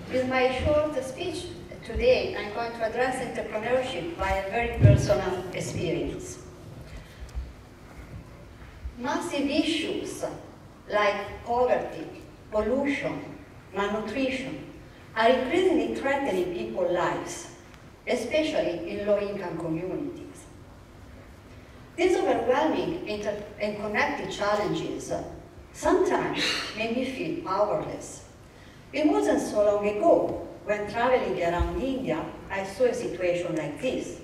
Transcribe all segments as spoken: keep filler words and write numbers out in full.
With my short speech today, I'm going to address entrepreneurship by a very personal experience. Massive issues like poverty, pollution, malnutrition are increasingly threatening people's lives, especially in low-income communities. These overwhelming and connected challenges sometimes make me feel powerless. It wasn't so long ago when traveling around India, I saw a situation like this,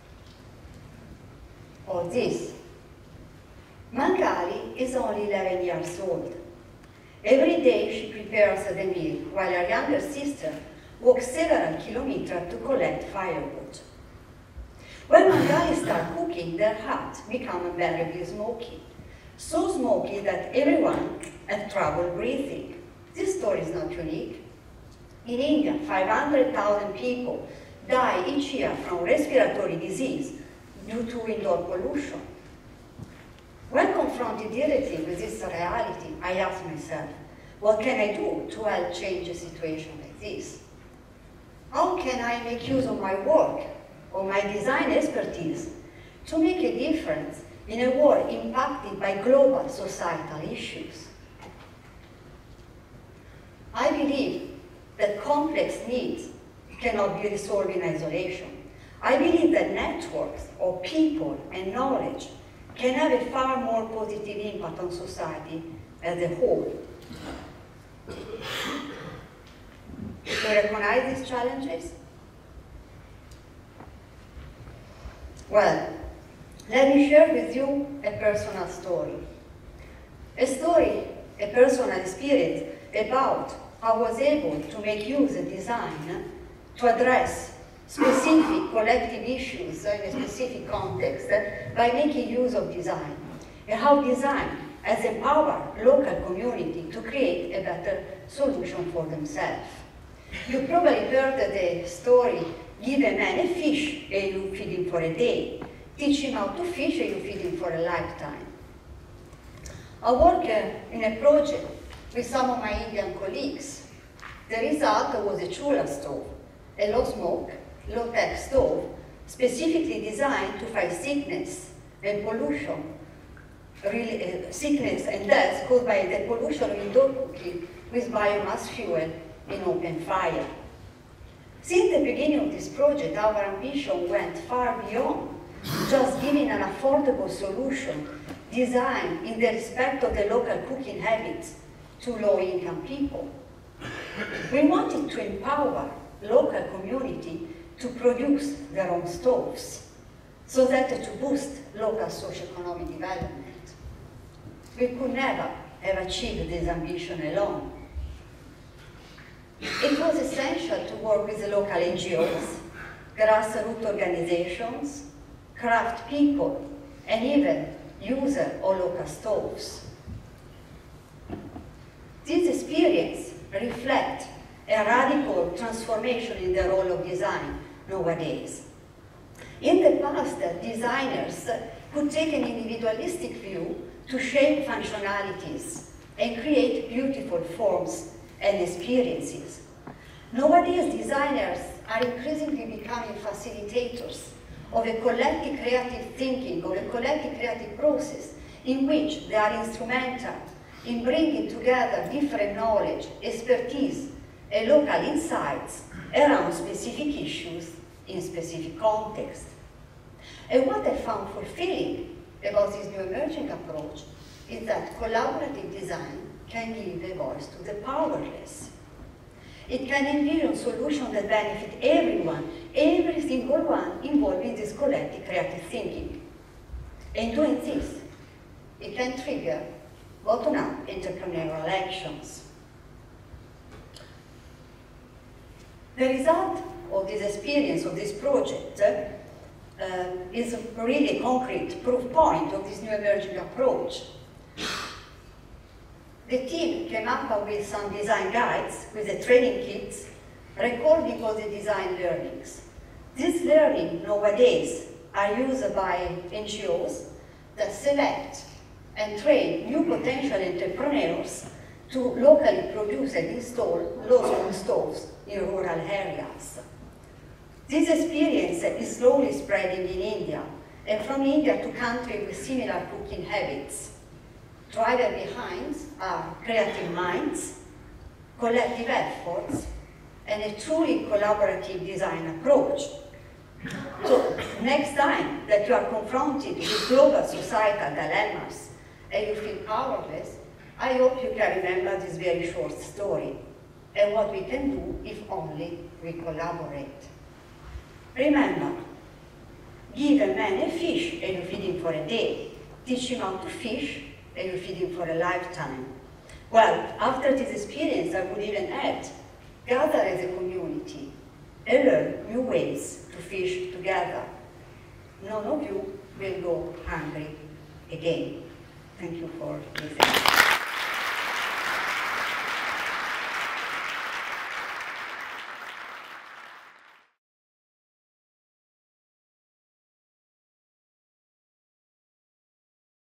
or this. Mangali is only eleven years old. Every day she prepares the meal while her younger sister walks several kilometers to collect firewood. When Mangali starts cooking, their hut becomes unbearably smoky. So smoky that everyone has trouble breathing. This story is not unique. In India, five hundred thousand people die each year from respiratory disease due to indoor pollution. When confronted directly with this reality, I asked myself, what can I do to help change a situation like this? How can I make use of my work or my design expertise to make a difference in a world impacted by global societal issues? I believe that complex needs cannot be resolved in isolation. I believe that networks of people and knowledge can have a far more positive impact on society as a whole. Do you recognize these challenges? Well, let me share with you a personal story. A story, a personal experience about how I was able to make use of design to address specific collective issues in a specific context by making use of design, and how design has empowered local community to create a better solution for themselves. You probably heard the story, give a man a fish and you feed him for a day, teach him how to fish and you feed him for a lifetime. I work uh, in a project with some of my Indian colleagues. The result was a chula stove, a low smoke, low-tech stove, specifically designed to fight sickness and pollution, really, uh, sickness and death caused by the pollution of indoor cooking with biomass fuel in open fire. Since the beginning of this project, our ambition went far beyond just giving an affordable solution designed in the respect of the local cooking habits to low-income people. We wanted to empower local community to produce their own stoves, so that to boost local socio-economic development. We could never have achieved this ambition alone. It was essential to work with the local N G Os, grassroots organizations, craft people, and even users of local stoves. This experience reflects a radical transformation in the role of design nowadays. In the past, designers could take an individualistic view to shape functionalities and create beautiful forms and experiences. Nowadays, designers are increasingly becoming facilitators of a collective creative thinking, of a collective creative process in which they are instrumental in bringing together different knowledge, expertise, and local insights around specific issues in specific context. And what I found fulfilling about this new emerging approach is that collaborative design can give a voice to the powerless. It can envision solutions that benefit everyone, every single one involved in this collective creative thinking. And doing this, it can trigger bottom-up entrepreneurial actions. The result of this experience, of this project, uh, is a really concrete proof point of this new emerging approach. The team came up with some design guides with the training kits, recording all the design learnings. These learning nowadays are used by N G Os that select and train new potential entrepreneurs to locally produce and install low-smoke stoves in rural areas. This experience is slowly spreading in India, and from India to countries with similar cooking habits. Driven behind are creative minds, collective efforts, and a truly collaborative design approach. So next time that you are confronted with global societal dilemmas and you feel powerless, I hope you can remember this very short story and what we can do if only we collaborate. Remember, give a man a fish and you feed him for a day. Teach him how to fish and you feed him for a lifetime. Well, after this experience, I would even add, gather as a community and learn new ways to fish together. None of you will go hungry again. Thank you for listening.